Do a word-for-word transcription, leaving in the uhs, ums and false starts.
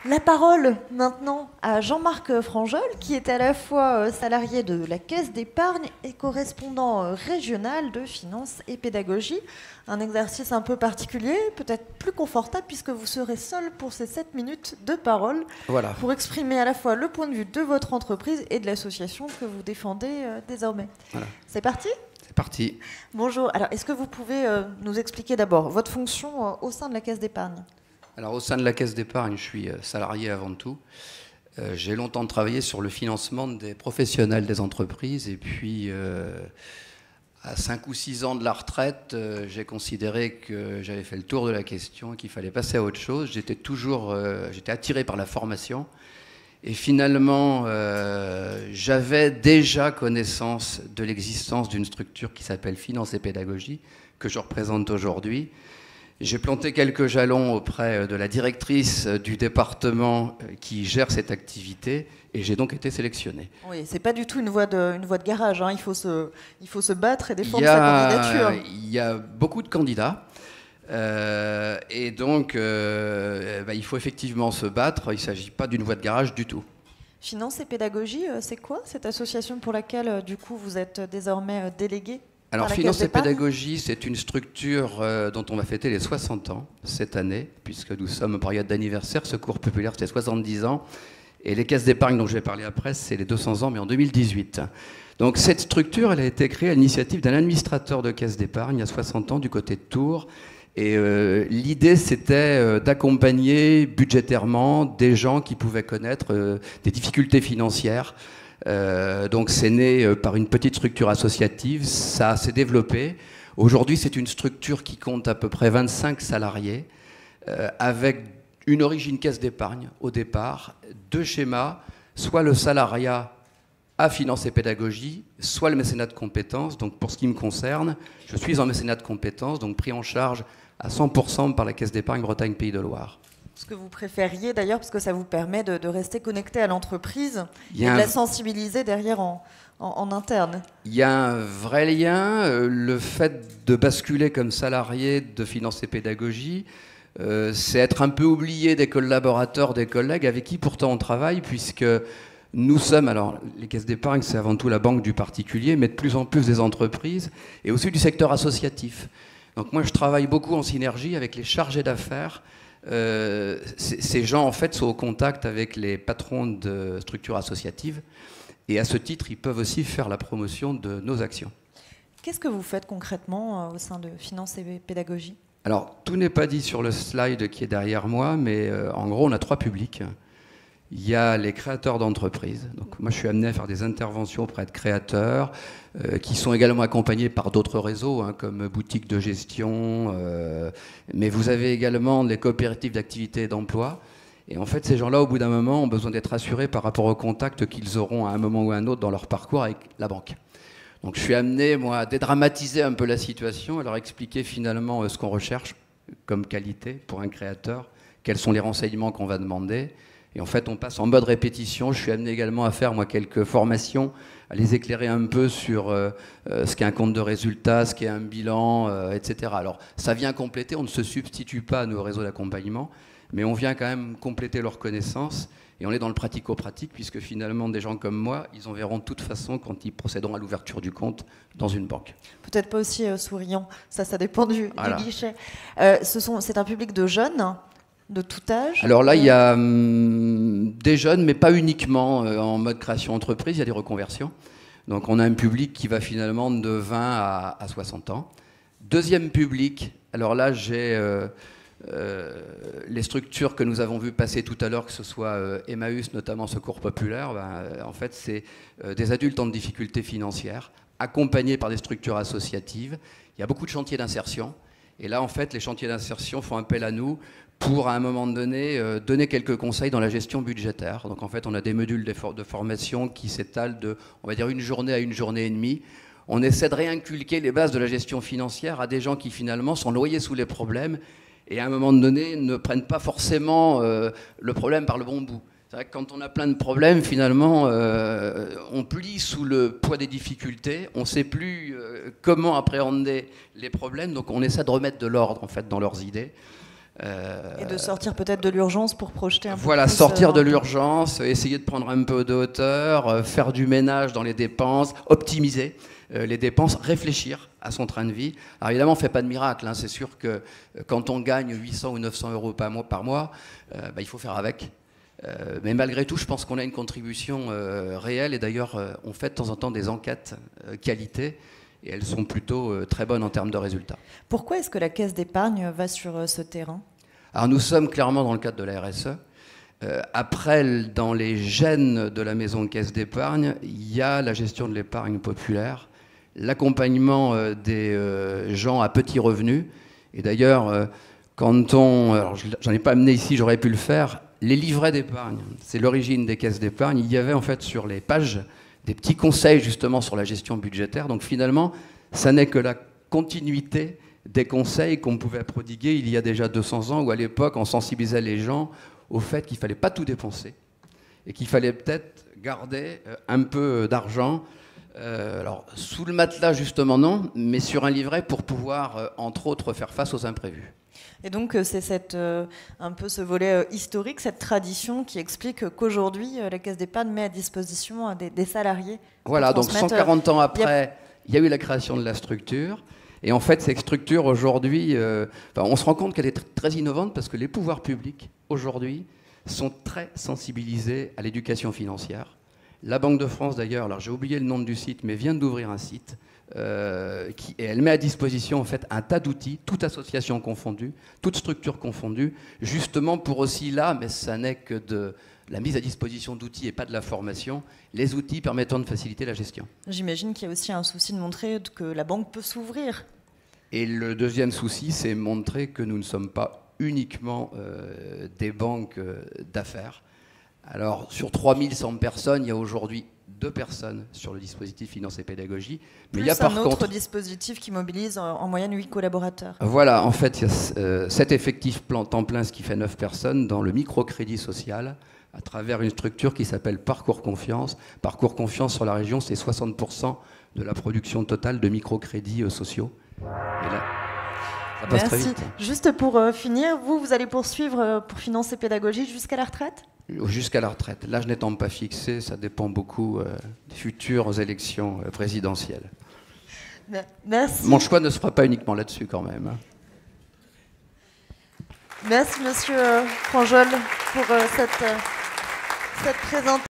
La parole maintenant à Jean-Marc Franjol, qui est à la fois salarié de la Caisse d'épargne et correspondant régional de finances et pédagogie. Un exercice un peu particulier, peut-être plus confortable, puisque vous serez seul pour ces sept minutes de parole, voilà, pour exprimer à la fois le point de vue de votre entreprise et de l'association que vous défendez euh, désormais. Voilà. C'est parti ? C'est parti. Bonjour. Alors, est-ce que vous pouvez euh, nous expliquer d'abord votre fonction euh, au sein de la Caisse d'épargne ? Alors, au sein de la Caisse d'épargne, je suis salarié avant tout. Euh, j'ai longtemps travaillé sur le financement des professionnels des entreprises. Et puis, euh, à cinq ou six ans de la retraite, euh, j'ai considéré que j'avais fait le tour de la question et qu'il fallait passer à autre chose. J'étais toujours euh, j'étais attiré par la formation. Et finalement, euh, j'avais déjà connaissance de l'existence d'une structure qui s'appelle Finance et Pédagogie, que je représente aujourd'hui. J'ai planté quelques jalons auprès de la directrice du département qui gère cette activité et j'ai donc été sélectionné. Oui, c'est pas du tout une voie de, une voie de garage, hein. il, faut se, il faut se battre et défendre Il y a, sa candidature. Il y a beaucoup de candidats euh, et donc euh, bah, il faut effectivement se battre, il ne s'agit pas d'une voie de garage du tout. Finance et pédagogie, c'est quoi cette association pour laquelle du coup vous êtes désormais délégué ? Alors, Finance et Pédagogie, c'est une structure euh, dont on va fêter les soixante ans cette année, puisque nous sommes en période d'anniversaire. Secours populaire, c'était soixante-dix ans. Et les caisses d'épargne dont je vais parler après, c'est les deux cents ans, mais en deux mille dix-huit. Donc, cette structure, elle a été créée à l'initiative d'un administrateur de caisse d'épargne il y a soixante ans, du côté de Tours. Et euh, l'idée, c'était euh, d'accompagner budgétairement des gens qui pouvaient connaître euh, des difficultés financières. Euh, donc c'est né euh, par une petite structure associative, ça s'est développé. Aujourd'hui, c'est une structure qui compte à peu près vingt-cinq salariés, euh, avec une origine caisse d'épargne au départ, deux schémas, soit le salariat à finance et pédagogie, soit le mécénat de compétences. Donc pour ce qui me concerne, je suis en mécénat de compétences, donc pris en charge à cent pour cent par la Caisse d'épargne Bretagne Pays de Loire. Ce que vous préfériez d'ailleurs, parce que ça vous permet de, de rester connecté à l'entreprise et de un... la sensibiliser derrière en, en, en interne. Il y a un vrai lien. Euh, le fait de basculer comme salarié de finance et pédagogie, euh, c'est être un peu oublié des collaborateurs, des collègues avec qui pourtant on travaille, puisque nous sommes, alors les caisses d'épargne, c'est avant tout la banque du particulier, mais de plus en plus des entreprises et aussi du secteur associatif. Donc moi, je travaille beaucoup en synergie avec les chargés d'affaires. Euh, ces gens, en fait, sont au contact avec les patrons de structures associatives et à ce titre, ils peuvent aussi faire la promotion de nos actions. Qu'est-ce que vous faites concrètement euh, au sein de Finance et Pédagogie ? Alors, tout n'est pas dit sur le slide qui est derrière moi, mais euh, en gros, on a trois publics. Il y a les créateurs d'entreprises. Donc, moi, je suis amené à faire des interventions auprès de créateurs euh, qui sont également accompagnés par d'autres réseaux, hein, comme boutiques de gestion. Euh, mais vous avez également les coopératives d'activité et d'emploi. Et en fait, ces gens-là, au bout d'un moment, ont besoin d'être assurés par rapport au contact qu'ils auront à un moment ou à un autre dans leur parcours avec la banque. Donc, je suis amené, moi, à dédramatiser un peu la situation, à leur expliquer finalement ce qu'on recherche comme qualité pour un créateur, quels sont les renseignements qu'on va demander. Et en fait, on passe en mode répétition. Je suis amené également à faire, moi, quelques formations, à les éclairer un peu sur euh, euh, ce qu'est un compte de résultat, ce qu'est un bilan, euh, et cetera. Alors, ça vient compléter. On ne se substitue pas à nos réseaux d'accompagnement, mais on vient quand même compléter leurs connaissances. Et on est dans le pratico-pratique, puisque finalement, des gens comme moi, ils en verront de toute façon quand ils procéderont à l'ouverture du compte dans une banque. Peut-être pas aussi euh, souriant. Ça, ça dépend du, voilà. du guichet. Euh, ce sont, c'est un public de jeunes. De tout âge ? Alors là, il y a hum, des jeunes, mais pas uniquement euh, en mode création entreprise, il y a des reconversions. Donc on a un public qui va finalement de vingt à, à soixante ans. Deuxième public, alors là, j'ai euh, euh, les structures que nous avons vues passer tout à l'heure, que ce soit euh, Emmaüs, notamment Secours populaire, ben, euh, en fait, c'est euh, des adultes en difficulté financière, accompagnés par des structures associatives. Il y a beaucoup de chantiers d'insertion. Et là, en fait, les chantiers d'insertion font appel à nous pour, à un moment donné, euh, donner quelques conseils dans la gestion budgétaire. Donc, en fait, on a des modules de, for- de formation qui s'étalent de, on va dire, une journée à une journée et demie. On essaie de réinculquer les bases de la gestion financière à des gens qui, finalement, sont noyés sous les problèmes et, à un moment donné, ne prennent pas forcément euh, le problème par le bon bout. C'est vrai que quand on a plein de problèmes, finalement, euh, on plie sous le poids des difficultés, on ne sait plus euh, comment appréhender les problèmes, donc on essaie de remettre de l'ordre, en fait, dans leurs idées. Euh, et de sortir peut-être de l'urgence pour projeter un peu Voilà, plus, sortir euh, de l'urgence, essayer de prendre un peu de hauteur, euh, faire du ménage dans les dépenses, optimiser euh, les dépenses, réfléchir à son train de vie. Alors évidemment, on ne fait pas de miracle, hein. C'est sûr que euh, quand on gagne huit cents ou neuf cents euros par mois, par mois euh, bah, il faut faire avec. Euh, mais malgré tout, je pense qu'on a une contribution euh, réelle. Et d'ailleurs, euh, on fait de temps en temps des enquêtes euh, qualité. Et elles sont plutôt euh, très bonnes en termes de résultats. Pourquoi est-ce que la Caisse d'épargne va sur euh, ce terrain? Alors nous sommes clairement dans le cadre de la R S E. Euh, après, dans les gènes de la maison de Caisse d'épargne, il y a la gestion de l'épargne populaire, l'accompagnement euh, des euh, gens à petits revenus. Et d'ailleurs, euh, quand on... Alors j'en ai pas amené ici, j'aurais pu le faire. Les livrets d'épargne, c'est l'origine des caisses d'épargne. Il y avait en fait sur les pages des petits conseils justement sur la gestion budgétaire. Donc finalement, ça n'est que la continuité des conseils qu'on pouvait prodiguer il y a déjà deux cents ans, où à l'époque, on sensibilisait les gens au fait qu'il ne fallait pas tout dépenser et qu'il fallait peut-être garder un peu d'argent, euh, alors sous le matelas justement non, mais sur un livret pour pouvoir, euh, entre autres, faire face aux imprévus. Et donc c'est cette, euh, un peu ce volet euh, historique, cette tradition qui explique qu'aujourd'hui, euh, la Caisse d'épargne met à disposition euh, des, des salariés. Voilà, donc cent quarante ans après, il y a eu la création de la structure. Et en fait, cette structure, aujourd'hui, euh, enfin, on se rend compte qu'elle est très innovante parce que les pouvoirs publics, aujourd'hui, sont très sensibilisés à l'éducation financière. La Banque de France, d'ailleurs, alors j'ai oublié le nom du site, mais vient d'ouvrir un site euh, qui, et elle met à disposition en fait un tas d'outils, toute association confondue, toute structure confondue, justement pour aussi là, mais ça n'est que de la mise à disposition d'outils et pas de la formation, les outils permettant de faciliter la gestion. J'imagine qu'il y a aussi un souci de montrer que la banque peut s'ouvrir. Et le deuxième souci, c'est montrer que nous ne sommes pas uniquement euh, des banques euh, d'affaires. Alors, sur trois mille cent personnes, il y a aujourd'hui deux personnes sur le dispositif Finance et Pédagogie. Mais Plus il y a par un autre contre dispositif qui mobilise en, en moyenne huit collaborateurs. Voilà, en fait, il y a euh, sept effectifs plan, temps plein, ce qui fait neuf personnes, dans le microcrédit social, à travers une structure qui s'appelle Parcours Confiance. Parcours Confiance sur la région, c'est soixante pour cent de la production totale de microcrédits euh, sociaux. Et là, ça passe Merci. très vite. Juste pour euh, finir, vous, vous allez poursuivre euh, pour Finance et Pédagogie jusqu'à la retraite? Jusqu'à la retraite. L'âge n'étant pas fixé, ça dépend beaucoup euh, des futures élections euh, présidentielles. Merci. Mon choix ne se fera pas uniquement là-dessus quand même. Hein. Merci Monsieur Franjol pour euh, cette, euh, cette présentation.